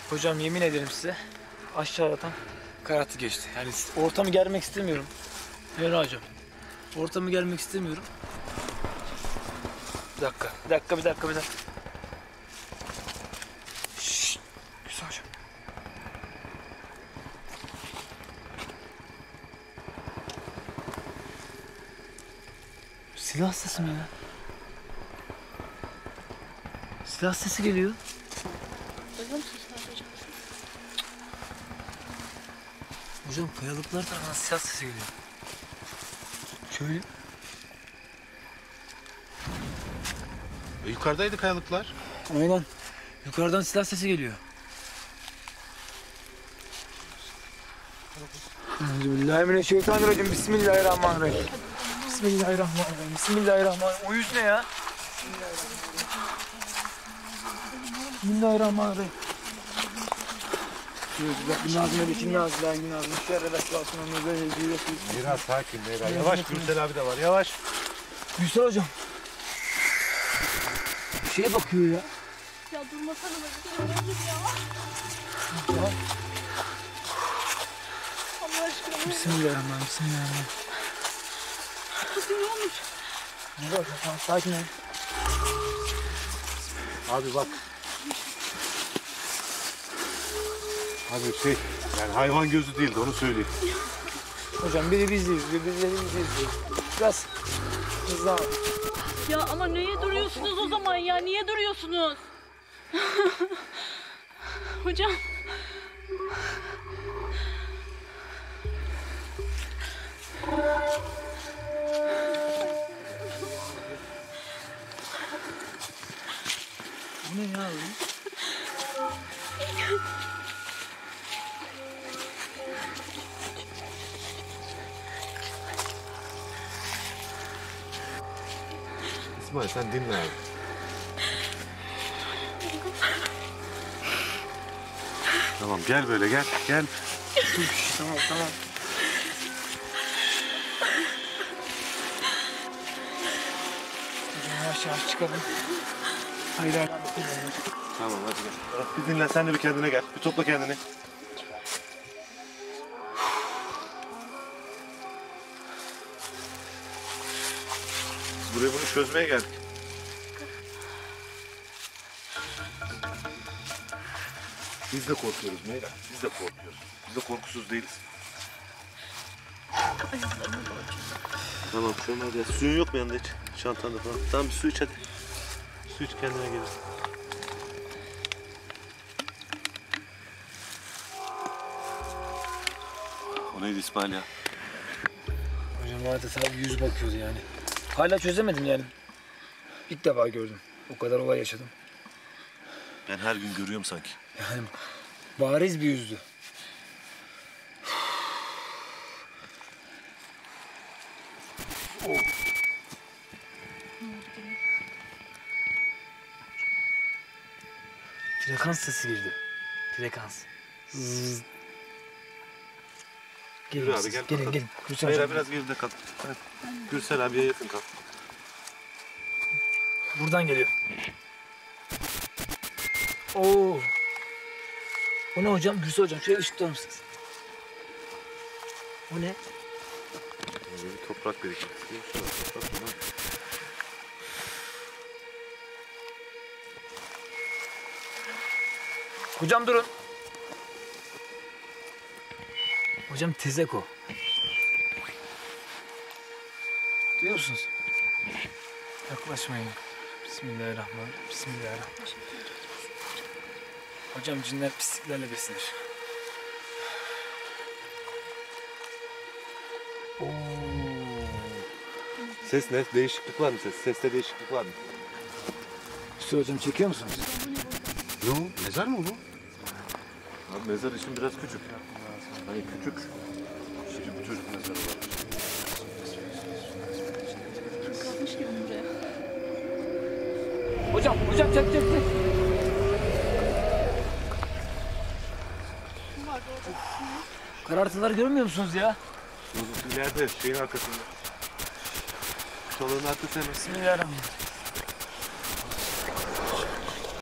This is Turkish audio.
Hocam yemin ederim size aşağıda tam karartı geçti. Yani ortamı germek istemiyorum. Yürü hocam. Ortamı germek istemiyorum. Bir dakika. Şşşt. Güzel hocam. Silah sesi mi ya? Silah sesi geliyor. Duyuyor musun sen hocam? Hocam kayalıklar tarafından silah sesi geliyor. Şöyle. Yukarıdaydı kayalıklar. Aynen. Yukarıdan silah sesi geliyor. Euzubillahimineşşeytanirracim. Bismillahirrahmanirrahim. Bismillahirrahmanirrahim. O yüz ne ya? Bismillahirrahmanirrahim. Biraz sakin Meyra. Yavaş, Gürsel abi de var. Yavaş. Gürsel hocam. Bir şeye bakıyor ya. Ya durmasana da ya. Allah aşkına. Bismillahirrahmanirrahim. Kızım ne olmuş? Ne var? Tamam, sakin ol. Abi bak. Abi yani hayvan gözü değildi, onu söyleyeyim. Hocam biri bizi izliyor, birileri bizi izliyor. Biraz hızlı al. Ya ama niye duruyorsunuz o zaman ya? Niye duruyorsunuz? Hocam. Bu ne ya öyle? İsmail sen dinle abi. Tamam gel böyle gel. Tamam. Hocam yavaş çıkalım. Hayır. Tamam hadi gel. Bir dinle, sen de bir kendine gel. Bir topla kendini. Biz buraya bunu çözmeye geldik. Biz de korkuyoruz Meyra. Biz de korkuyoruz. Biz de korkusuz değiliz. Tamam şu an hadi. Suyun yok mu yanında hiç? Çantanda falan. Tamam bir su iç hadi. Su iç kendine gelirsin. O neydi İsmail ya? Hocam adeta bir yüz bakıyordu yani. Hala çözemedim yani. İlk defa gördüm. O kadar olay yaşadım. Ben her gün görüyorum sanki. Yani bariz bir yüzdü. Frekans sesi girdi. Frekans. Zzz. Yürü abi gel. Gelin. Gürsel Meyra hocam. biraz geride kal. Gürsel abiye yakın kal. Buradan geliyor. Oo. O ne hocam? Gürsel hocam. Şöyle ışık tutar mısınız? O ne? Bir toprak birikintisi. Hocam durun. Hocam tezek o. Duyuyor musunuz? Yaklaşmayın. Bismillahirrahmanirrahim. Hocam cinler pisliklerle beslenir. Oo. Ses ne? Değişiklik var mı ses? Seste değişiklik var mı? Hüsnü hocam çekiyor musunuz? Ne o? Mezar mı bu? Abi mezar için biraz küçük. Hani küçük. Şimdi bu çocuk mezarı var. Kalkmış gibi buraya. Hocam çek. Kim vardı orada? Karartıları görmüyor musunuz ya? İleride şeyin arkasında. Çalığın arkasında. Bismillahirrahmanirrahim.